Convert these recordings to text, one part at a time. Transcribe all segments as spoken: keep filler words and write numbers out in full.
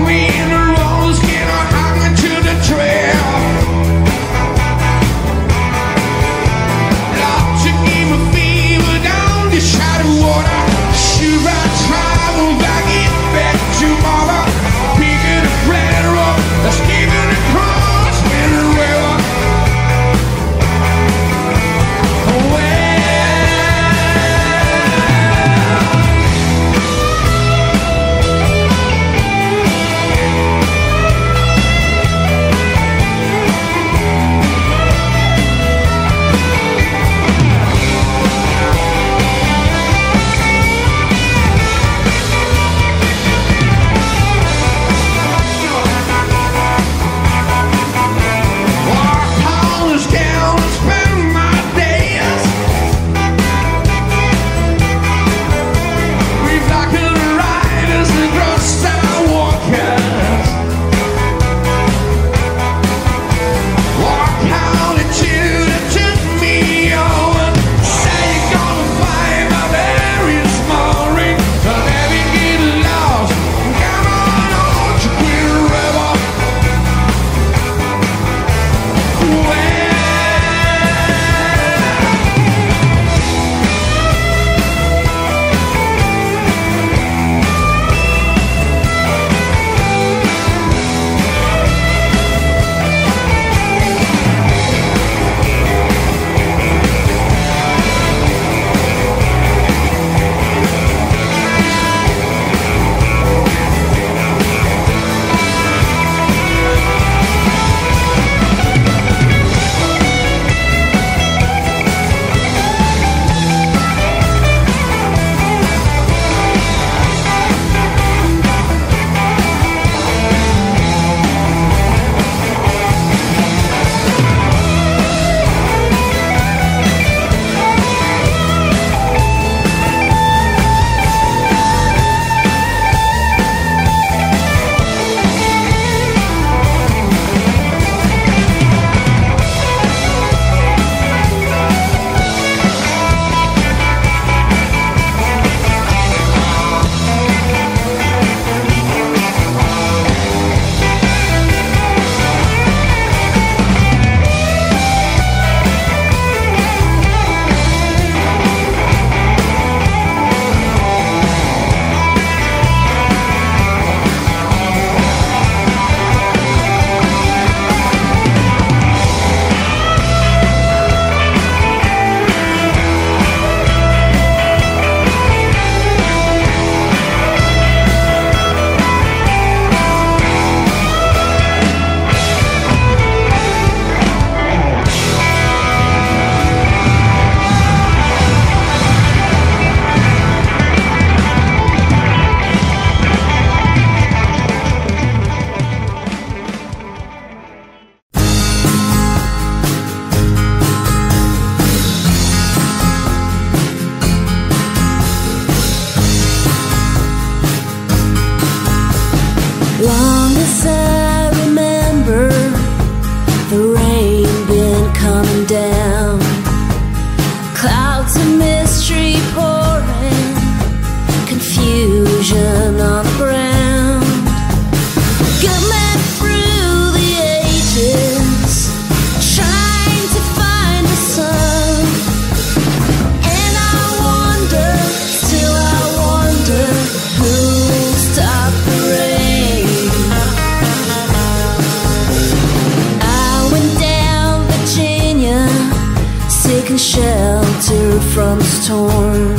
shelter from the storm.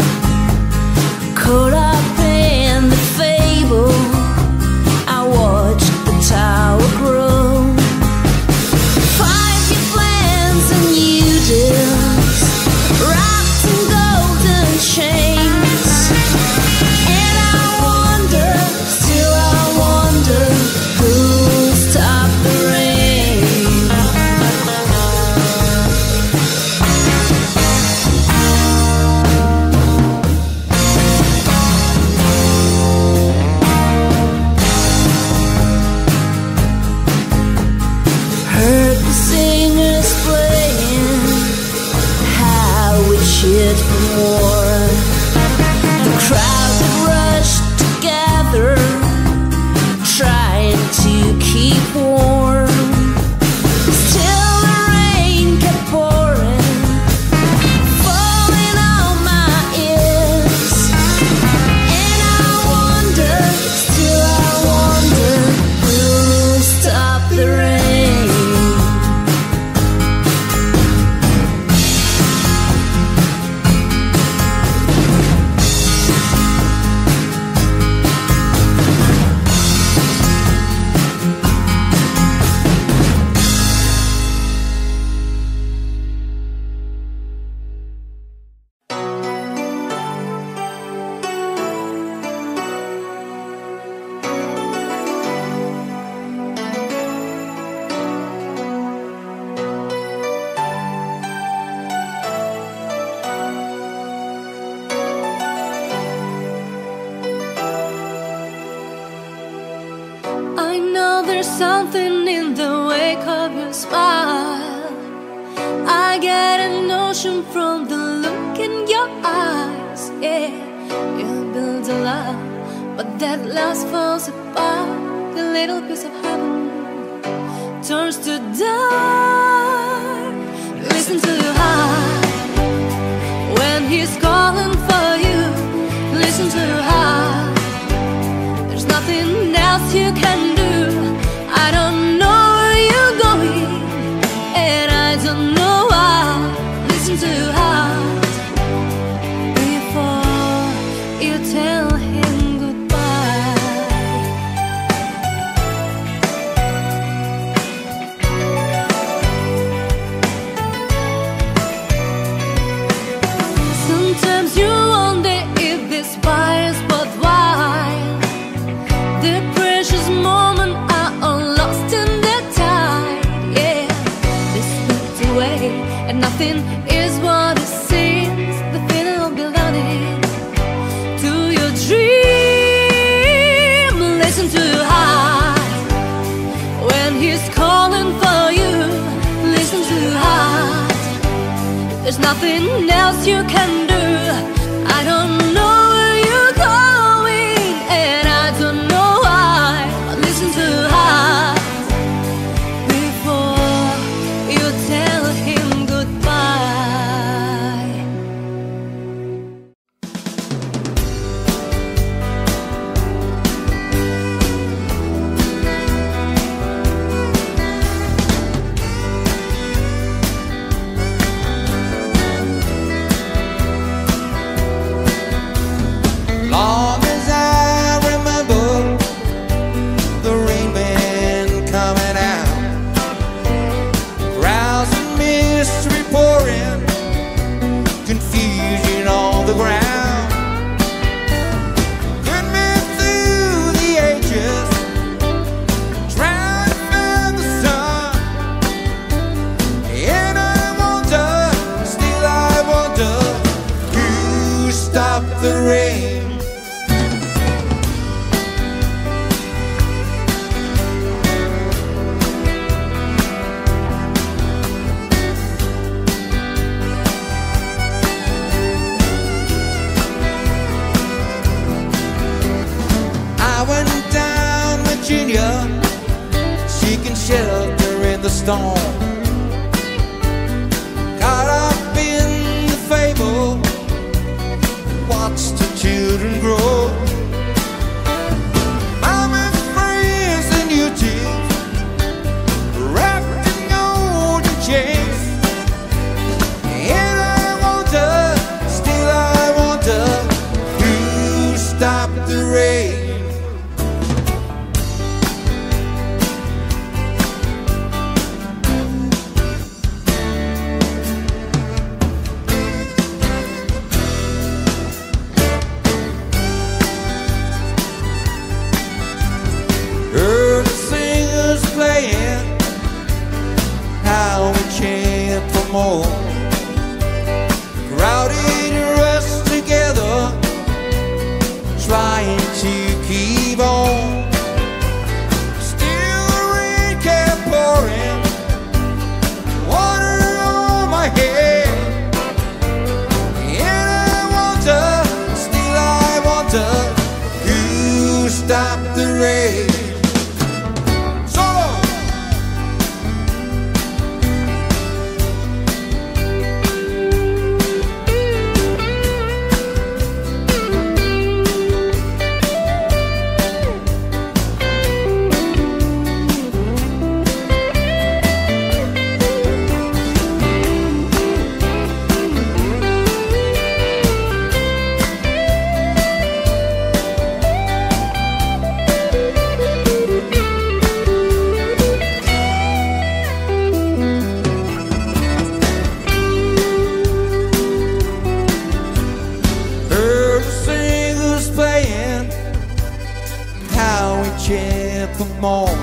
Caught up in the fable, I watched the tower grow. Five-year plans and new deals, wrapped in golden chains. And I wonder, still I wonder, who'll stop the rain? Heard the singers playing how we cheered for more. The crowd that rushed together, tried something in the wake of your smile. I get a notion from the look in your eyes. Yeah, you build a love, but that love falls apart. A little piece of heaven turns to dark. Listen to your heart when he's calling for you. Listen to your heart. There's nothing else you can do. I don't know where you're going, and I don't know why. Listen to your heart before you tell him goodbye. Sometimes you wonder if this fight is worthwhile. The precious moments are all lost in the tide. Yeah, they slipped away, and nothing is what it seems. The feeling of belonging to your dream. Listen to your heart when he's calling for you. Listen to your heart. There's nothing else you can do. I don't know where you're going, and I don't know why. But listen to your heart before you tell him goodbye. Long as I remember, the rain been coming out, crowds of mystery pouring, confusion on the ground. Could me through the ages, trying to find the sun. And I wonder, still I wonder, who stopped the rain? I went down Virginia, seeking shelter in the storm. Caught up in the fable, watched the children grow. Mama, friends, and you too, wrapped in golden chains. And I wonder, still I wonder, who stopped the rain? Heard the singers playing, how we chant for more. Crowded us together, trying to keep on. Still the rain kept pouring, water on my head. And I wonder, still I wonder, who stopped the rain? chant for more.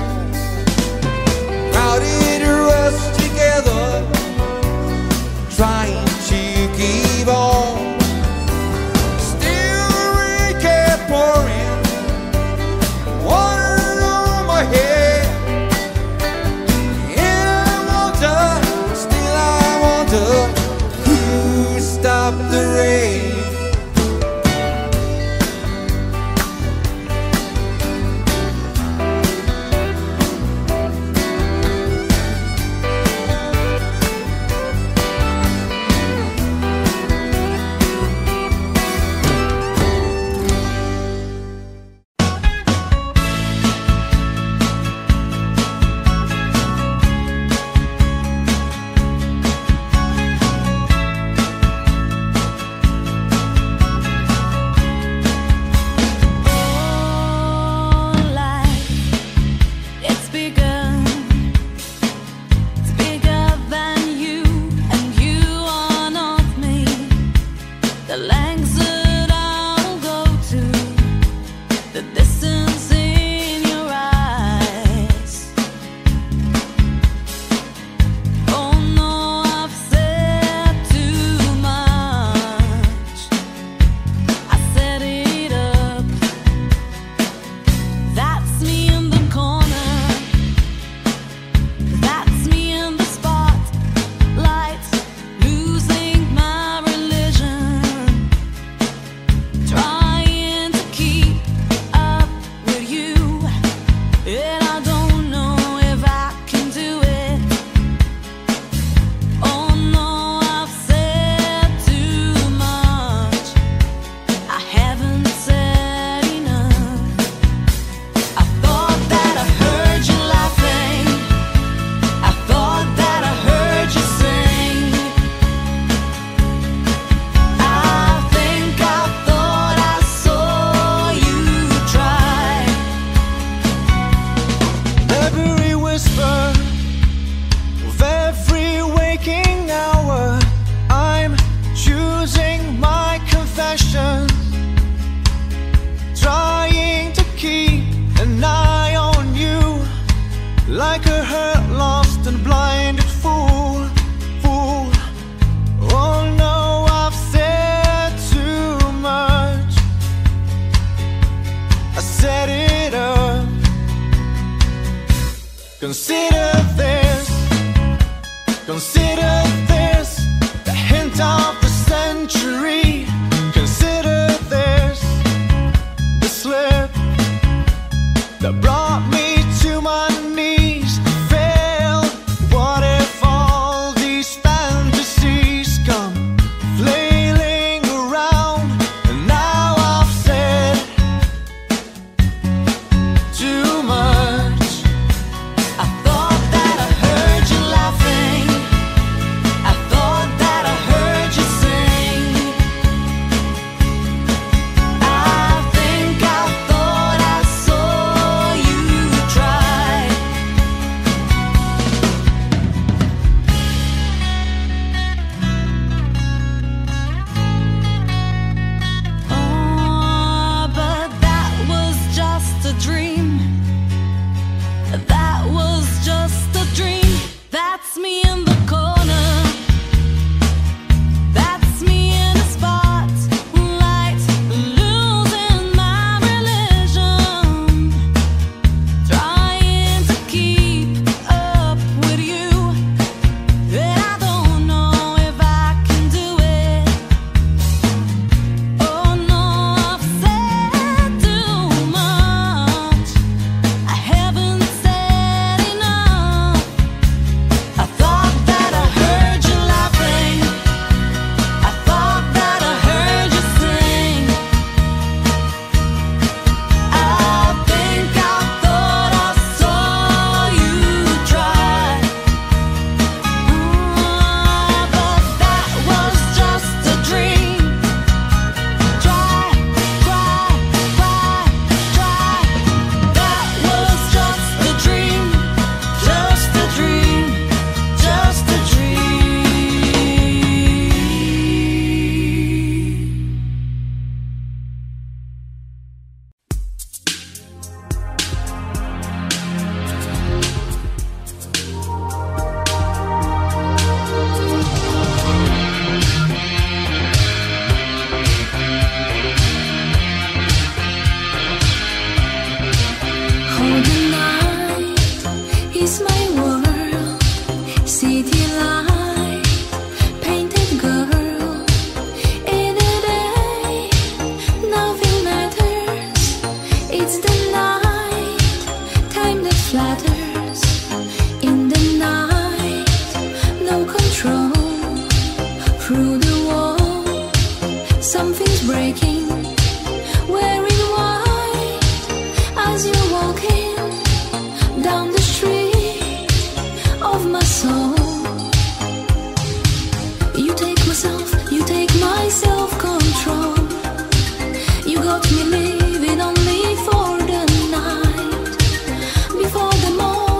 Crowded us together, trying to keep on. Still the rain kept pouring, water on my head. Consider this, consider this, the hint of the century. Consider this, the slip that brought me to my knees. Failed. What if all these fantasies come flailing around? And now I've said too much. That's me in the corner. That's me in a spotlight, losing my religion, trying to keep up with you. And I don't know if I can do it. Oh no, I've said too much. I haven't said enough. I thought that I heard you laughing. I thought that I heard you sing. I think I thought I saw you try. Mm, but that was just a dream. Try, try, try, try. That was just a dream. Just a dream. Just a dream. Oh, the night is my world. City light, painted girl. In a day, nothing matters. It's the night, time that flatters. In the night, no control. Through the wall, something's breaking. Wearing white as you're walking down the street of my soul. You take myself, you take my self-control. You got me living only for the night. Before the morning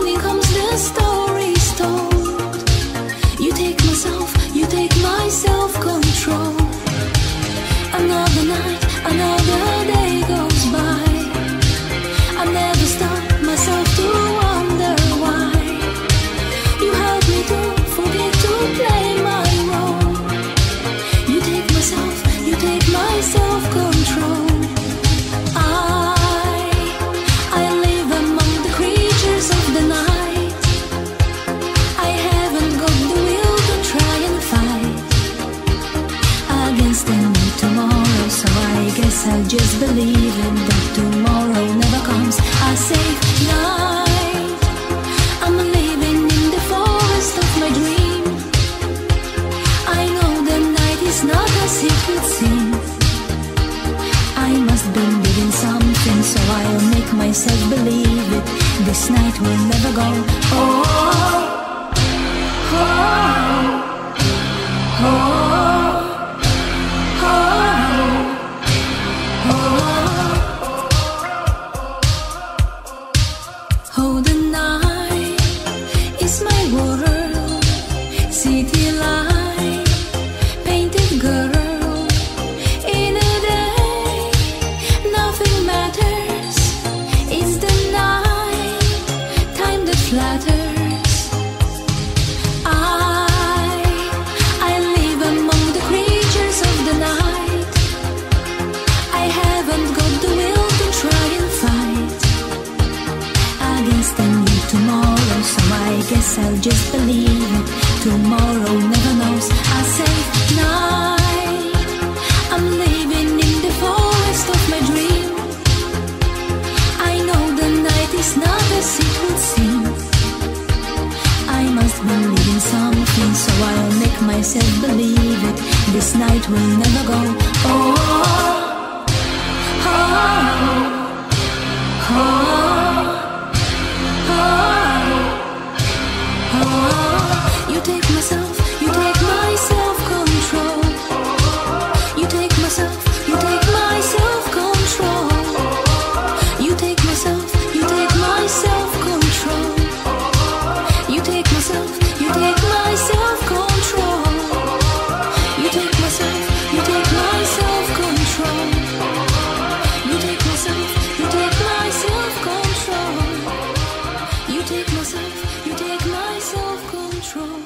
myself believe it. This night will never go. Oh, oh, oh, oh, oh, oh, the night is my world. City light, painted girl. Flatters. I, I live among the creatures of the night. I haven't got the will to try and fight against the new tomorrow, so I guess I'll just believe it. Tomorrow never knows. I say night, I'm living in the forest of my dream. I know the night is not as it would seem. I must believe in something, so I'll make myself believe it. This night will never go. Oh, oh, oh, oh, oh. You take myself, you take my self-control. You take myself, you take my self-control. You take myself, you take my self-control. You take myself, you take my self-control. You take myself, you take my self-control. You take myself, you take my self-control. You take myself, you take my self-control.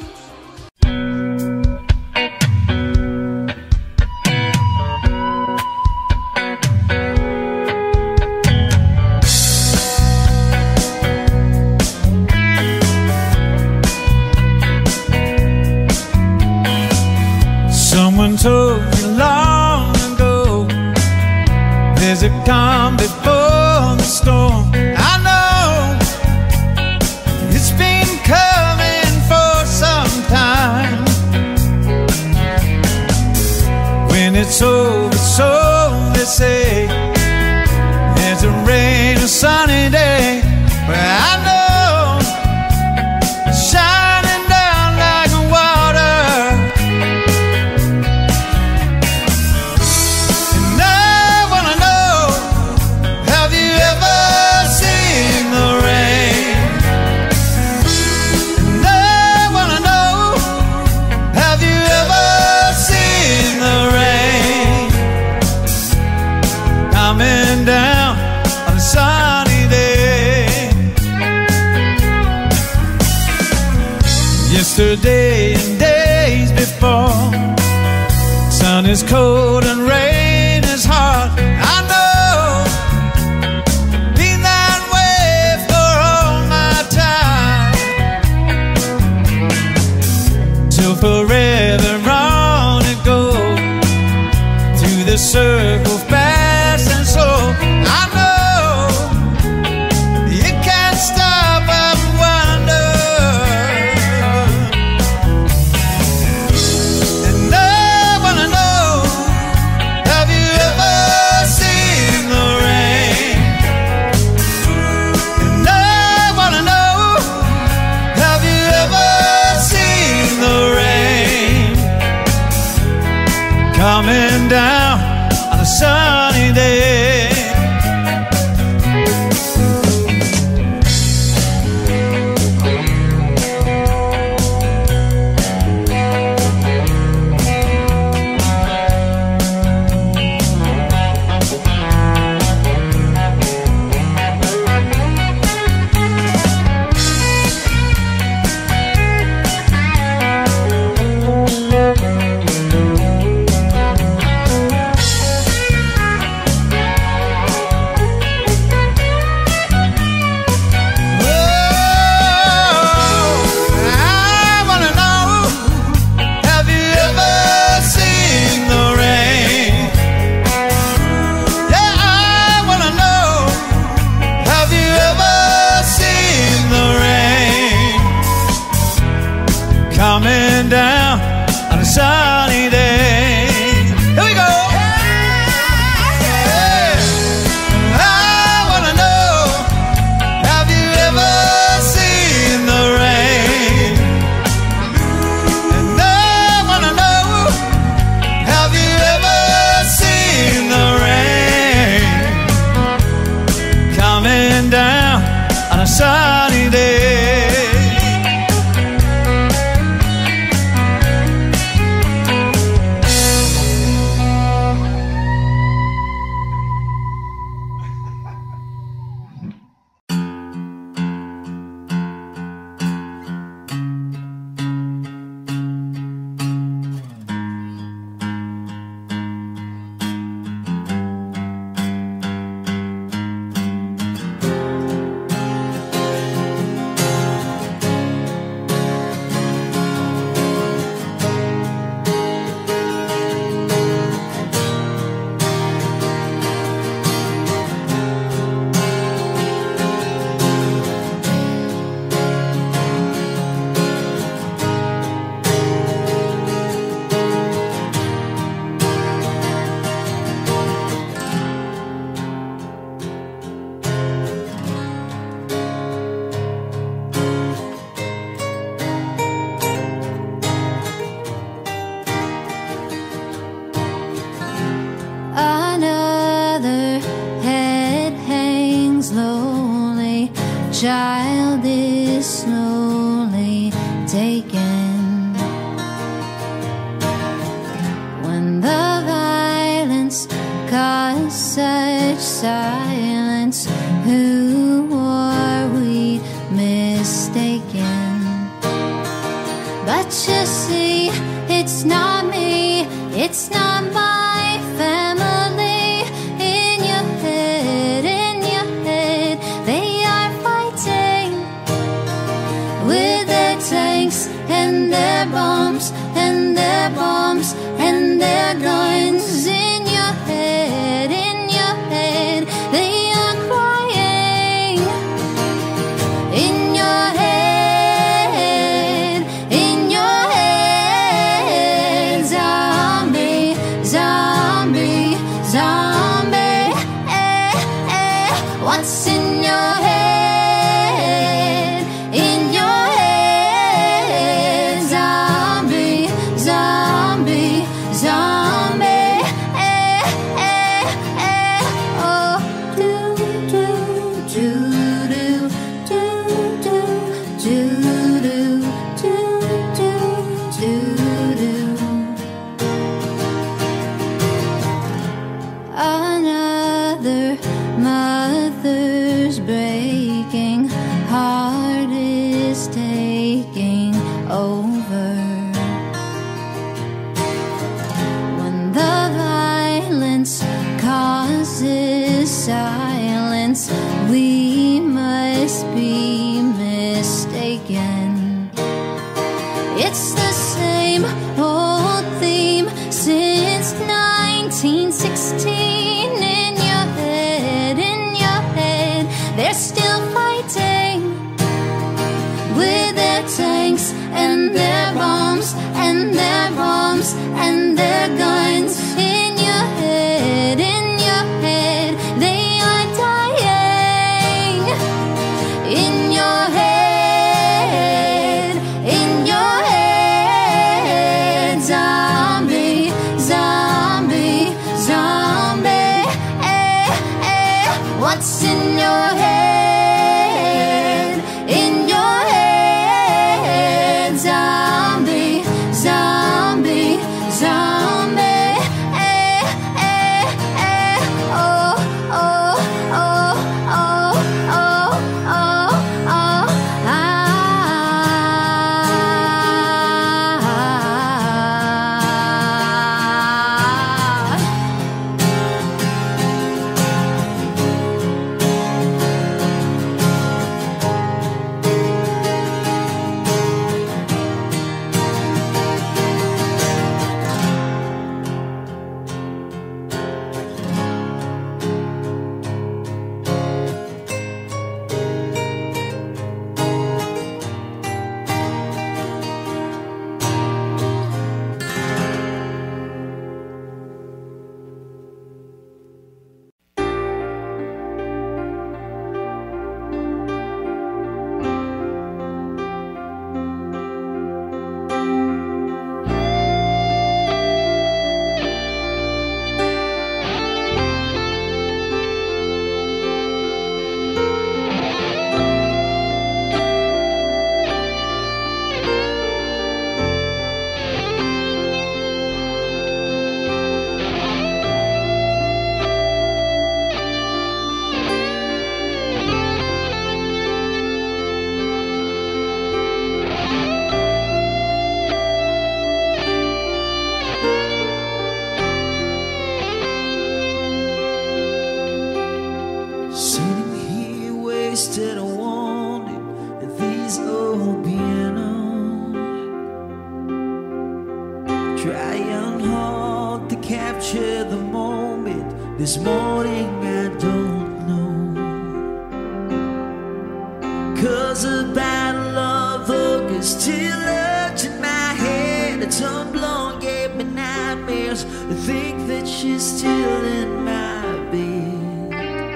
Someone told you long ago there's a calm before the storm. I know it's been coming for some time. When it's over, so they say, there's a rain, a sunny day. But I know it's shining down like water. Down on a sunny day. Yesterday and days before, sun is cold and rain is hot. I know, been that way for all my time. Till forever on it goes, through the circle fast. And so I know you can't stop and wonder. And I wanna know, have you ever seen the rain? And I wanna know, have you ever seen the rain coming down on a sunny day. Child is slowly taken. When the violence caused such silence, who are we mistaken? But you see, it's not me, it's not my family. In your head, in your head, they are fighting with their tanks and their bombs and their bombs and their guns. In your head, in your head, they are crying. In your head, in your head, zombie, zombie, zombie. Eh, eh, what's in your head? In your head, zombie, zombie, zombie. Eh, eh, eh, oh, do, do, do, do, do, do, do, do, do, do, do. Another mother's breaking heart is taking over. When the violence causes silence, we must be mistaken. It's the same old theme since nineteen sixteen. In your head, in your head, they're still fighting with their tanks and their bombs and their bombs and their guns. In your head, in your head, they are dying. In your head, in your head, zombie, zombie, zombie. Eh, eh, what's in your head? In your head, zombie, zombie, zombie. This morning I don't know, 'cause a battle of August still lurks in my head. A tumblr gave me nightmares. I think that she's still in my bed.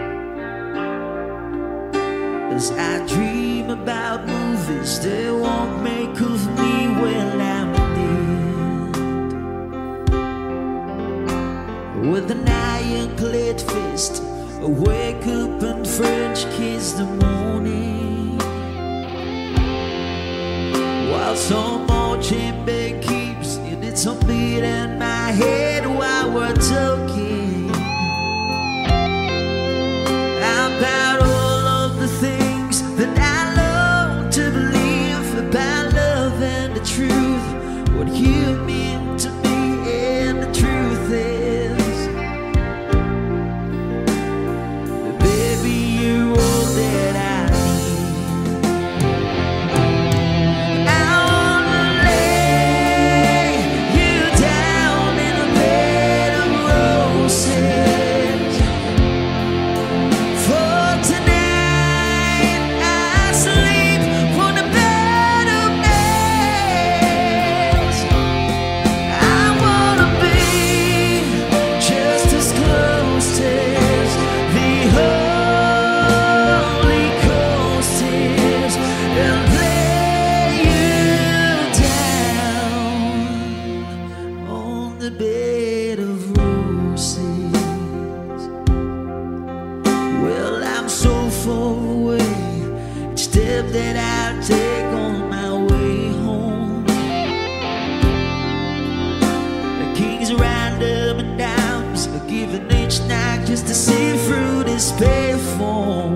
As I dream about movies they won't make of me when I'm dead. With an ironclad fist, I wake up and French kiss the morning, while some more chamber keeps in its own beat in my head while we're talking about all of the things that I love to believe about love and the truth, what you mean to me. And the truth is, baby, you're all that I need. I wanna lay you down in a bed of roses. For tonight I sleep on a bed of nails. I wanna be just as close as the Holy Coast is, and lay you down on the bed of roses. Well, I'm so far away, each step that I take on my way home. The kings ride up and downs, giving each night just to see through this payphone.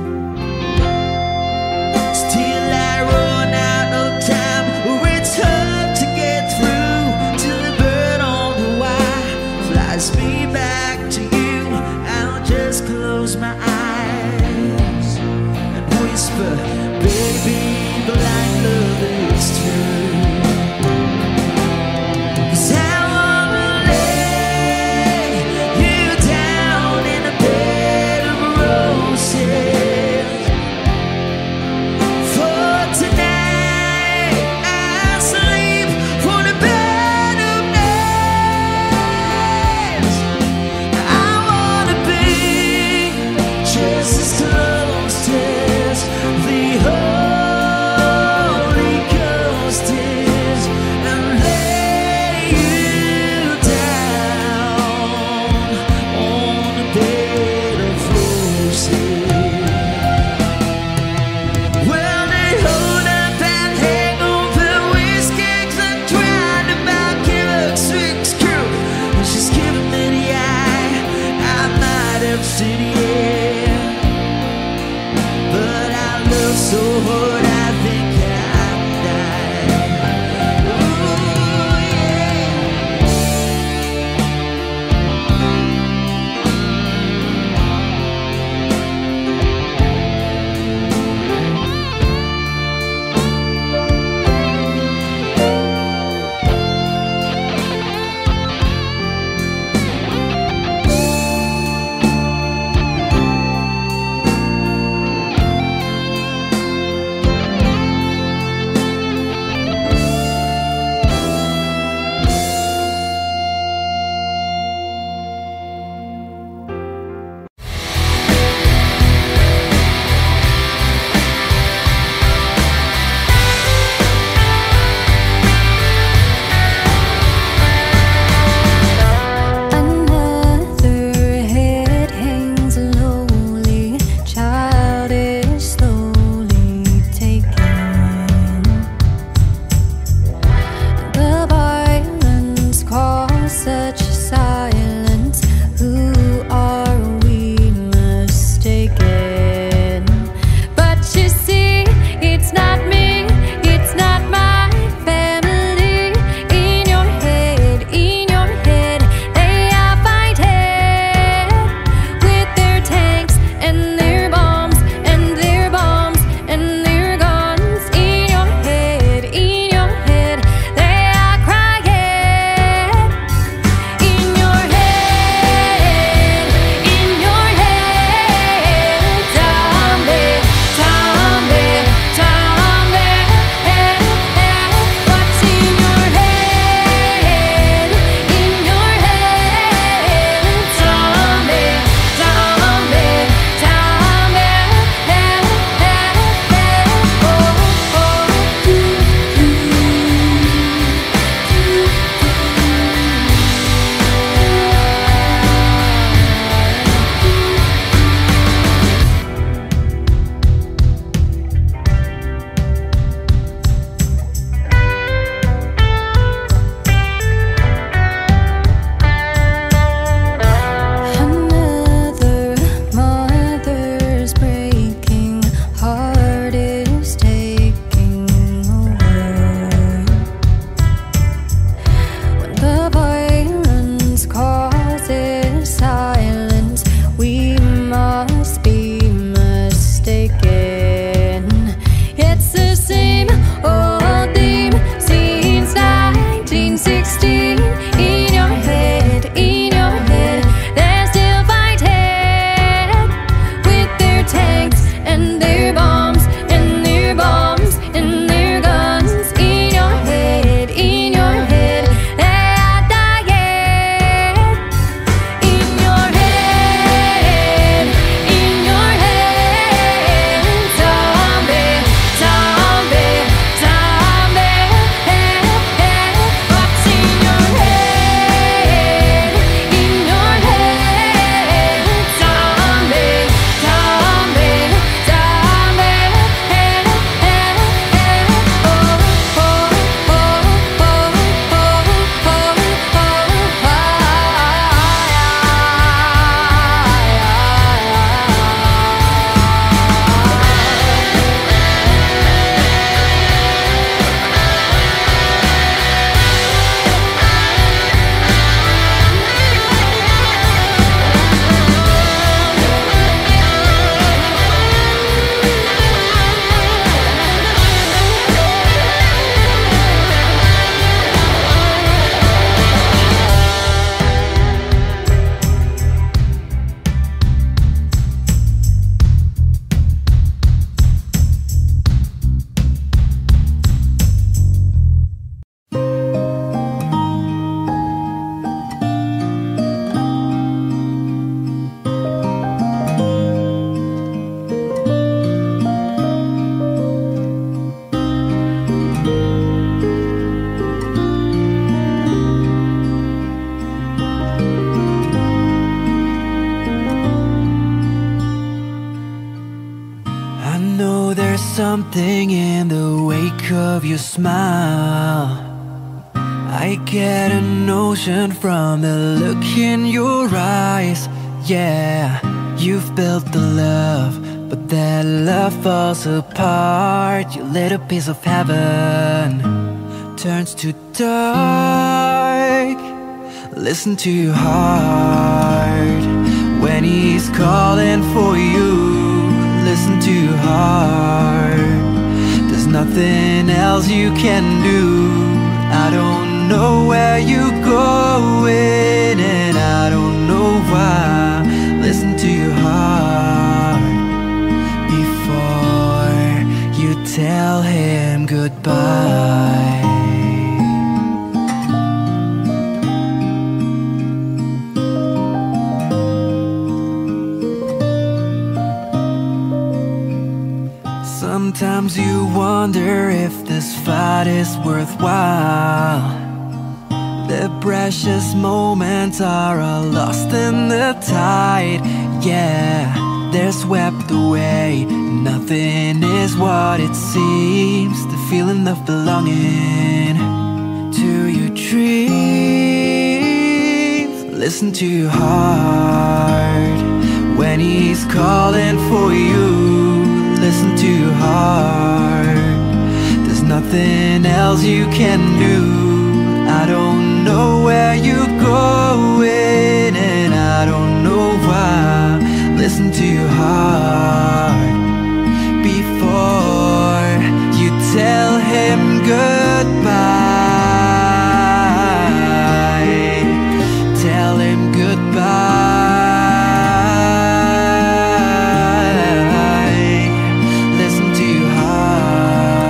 Still I run out of time, or it's hard to get through, till the bird on the wire flies me back to you. I'll just close my eyes and whisper, baby, blind love is true. 'Cause I wanna lay you down in a bed of roses. For tonight I sleep on a bed of nails. I wanna be just as close as the Holy Ghost is, and lay you down on a bed of roses. Well, they hold up and hang over whiskey and try to back it up six crew. And she's giving me the eye. I might have said yeah, but I love so hard I think I'd die. Ooh, yeah. something in the wake of your smile. I get a notion from the look in your eyes. Yeah, you've built the love, but that love falls apart. Your little piece of heaven turns to dark. Listen to your heart when he's calling for you. Listen to your heart. There's nothing else you can do. I don't know where you're going, and I don't know why. Listen to your heart before you tell him goodbye. Sometimes you wonder if this fight is worthwhile. The precious moments are all lost in the tide. Yeah, they're swept away. Nothing is what it seems. The feeling of belonging to your dreams. Listen to your heart when he's calling for you. Listen to your heart. There's nothing else you can do. I don't know where you're going, and I don't know why. Listen to your heart before you tell him goodbye. Tell him goodbye.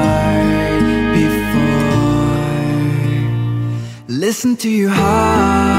Listen to your heart.